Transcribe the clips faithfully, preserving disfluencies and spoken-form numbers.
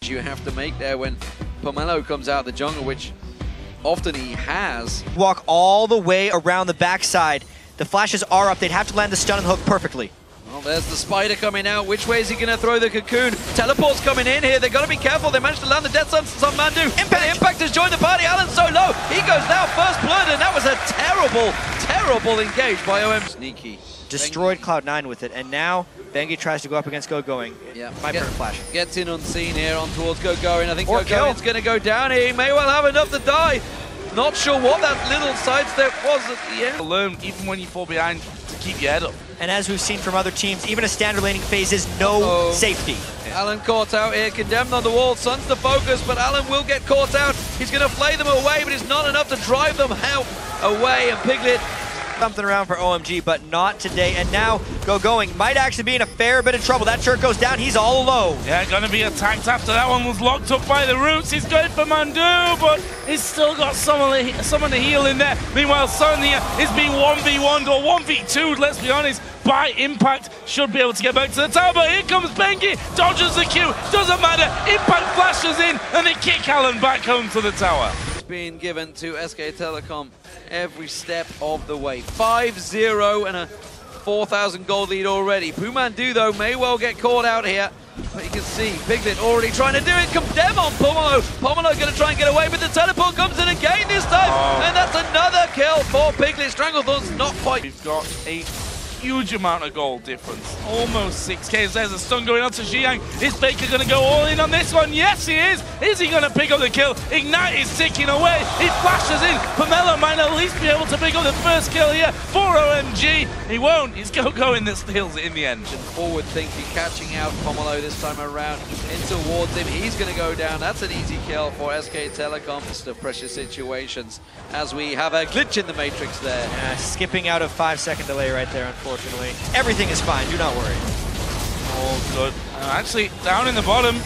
You have to make there when Pomelo comes out of the jungle, which often he has. Walk all the way around the backside. The flashes are up. They'd have to land the stun and hook perfectly. Well, there's the spider coming out. Which way is he going to throw the cocoon? Teleport's coming in here. They've got to be careful. They managed to land the Death Sentence on Mandu. Impact. Impact has joined the party. Alan's so low. He goes down first blood, and that was a terrible, terrible engage by O M G. Sneaky. Destroyed Cloud nine with it, and now Bengi tries to go up against GoGoing. Yeah, My Get, turn flash. Gets in unseen here on towards GoGoing. I think Or GoGoing's going to go down here. He may well have enough to die. Not sure what that little sidestep was at the end. Learn, even when you fall behind, to keep your head up. And as we've seen from other teams, even a standard laning phase is no Uh-oh. safety. Yeah. Alan caught out here, condemned on the wall. Sun's the focus, but Alan will get caught out. He's going to flay them away, but it's not enough to drive them out away. And Piglet Something around for O M G, but not today. And now GoGoing might actually be in a fair bit of trouble. That turret goes down. He's all alone. Yeah, gonna be attacked after that one was locked up by the roots. He's going for Mandu, but he's still got someone, someone to heal in there. Meanwhile, Sonya is being one v one or one v two, let's be honest, by Impact. Should be able to get back to the tower, but here comes Bengi, dodges the Q, doesn't matter. Impact flashes in, and they kick Alan back home to the tower. being given to S K Telecom every step of the way. five zero and a four thousand gold lead already. Pumandu, though, may well get caught out here. But you can see Piglet already trying to do it. Condemn on Pomelo. Pomelo going to try and get away, but the teleport comes in again this time. Oh. And that's another kill for Piglet. Stranglethorn's not quite. We've got a huge amount of gold difference. Almost six K. There's a stun going on to Xiang. Is Faker going to go all in on this one? Yes, he is. Is he going to pick up the kill? Ignite is ticking away. He flashes in. Pomelo might at least be able to pick up the first kill here for O M G. He won't. It's GoGoing that steals it in the end. Forward thinking, catching out Pomelo this time around. In towards him. He's going to go down. That's an easy kill for S K Telecom. Just of pressure situations as we have a glitch in the matrix there. Yeah, skipping out of five second delay right there, unfortunately. Everything is fine, do not worry. Oh, good. Uh, actually, down in the bottom,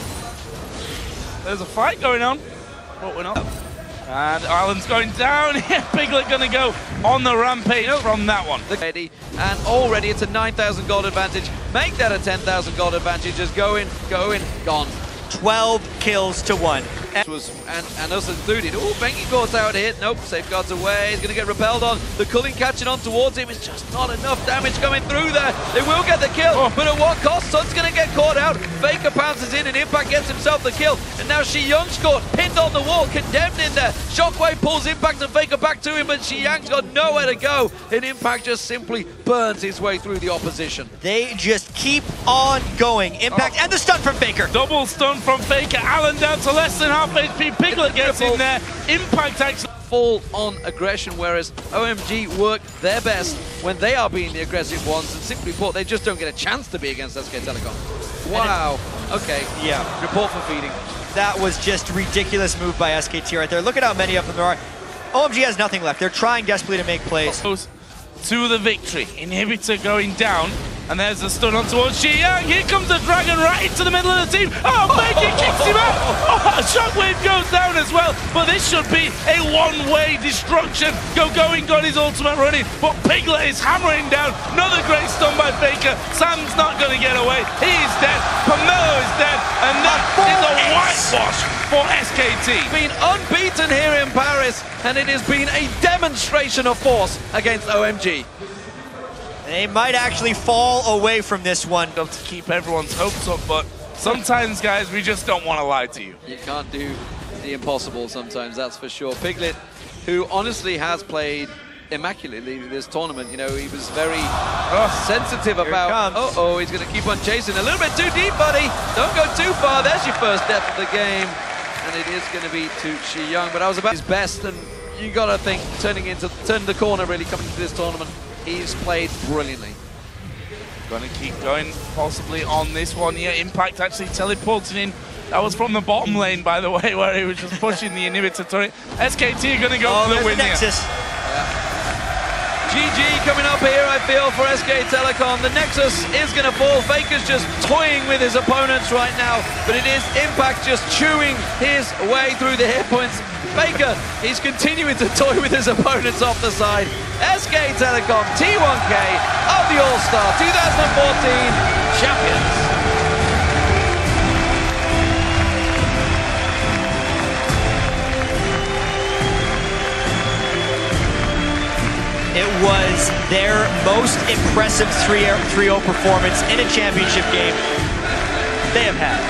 there's a fight going on, but we're not. And Ireland's going down here. Piglet gonna go on the rampage from that one. And already it's a nine thousand gold advantage. Make that a ten thousand gold advantage. Just go in, go in, gone. twelve kills to one. Was and, and us included. Oh, Bengi caught out here. Nope, safeguards away. He's going to get repelled on. The Culling catching on towards him. It's just not enough damage coming through there. They will get the kill, oh. but at what cost? Sun's going to get caught out. Faker pounces in and Impact gets himself the kill. And now Xiang's caught, pinned on the wall, condemned in there. Shockwave pulls Impact and Faker back to him, but Xiang's got nowhere to go. And Impact just simply burns his way through the opposition. They just keep on going. Impact oh. and the stun from Faker. Double stun from Faker. Alan down to less than half H P. Piglet gets in there. Impact actually full on aggression, whereas O M G work their best when they are being the aggressive ones, and simply put, they just don't get a chance to be against S K Telecom. Wow. Okay. Yeah. Report for feeding. That was just a ridiculous move by S K T right there. Look at how many of them there are. O M G has nothing left. They're trying desperately to make plays. To the victory. Inhibitor going down. And there's the stun on towards Xiang. Here comes the dragon right into the middle of the team. Oh, Bengi kicks him out. Oh, Shockwave goes down as well. But this should be a one-way destruction. GoGoing got his ultimate running, but Piglet is hammering down. Another great stun by Faker. Sam's not going to get away. He's dead. Pomelo is dead. And that is a whitewash for S K T. Been unbeaten here in Paris, and it has been a demonstration of force against O M G. They might actually fall away from this one. To keep everyone's hopes up, but sometimes, guys, we just don't want to lie to you. You can't do the impossible sometimes, that's for sure. Piglet, who honestly has played immaculately this tournament, you know, he was very oh, sensitive about, uh-oh, he's going to keep on chasing. A little bit too deep, buddy. Don't go too far. There's your first death of the game. And it is going to be to Xiang, but I was about his best, and you got to think, turning into, turning the corner, really, coming into this tournament. He's played brilliantly. Gonna keep going possibly on this one here. Impact actually teleporting in. That was from the bottom lane, by the way, where he was just pushing the inhibitor turret. S K T are gonna go oh, for the win the Nexus. here. Yeah. G G coming up here, I feel, for S K Telecom. The Nexus is going to fall. Faker's just toying with his opponents right now, but it is Impact just chewing his way through the hit points. Faker, he's continuing to toy with his opponents off the side. S K Telecom, T one K of the All-Star twenty fourteen champions. was their most impressive three oh performance in a championship game they have had.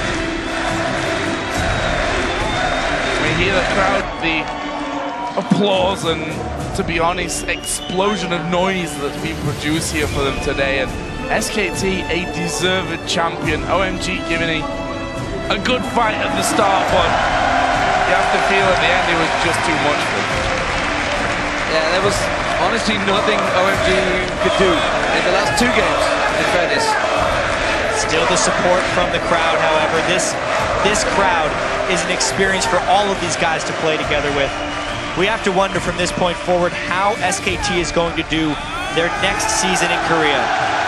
We hear the crowd, the applause, and to be honest, explosion of noise that's been produced here for them today. And S K T, a deserved champion. O M G giving a, a good fight at the start, but you have to feel at the end it was just too much for them. Yeah, there was honestly nothing O M G could do in the last two games, in fairness. Still the support from the crowd, however. This, this crowd is an experience for all of these guys to play together with. We have to wonder from this point forward how S K T is going to do their next season in Korea.